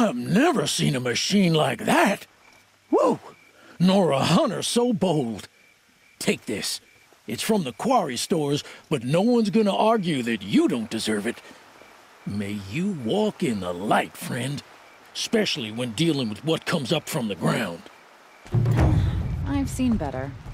I've never seen a machine like that. Whoa! Nor a hunter so bold. Take this. It's from the Quarry stores, but no one's gonna argue that you don't deserve it. May you walk in the light, friend. Especially when dealing with what comes up from the ground. I've seen better.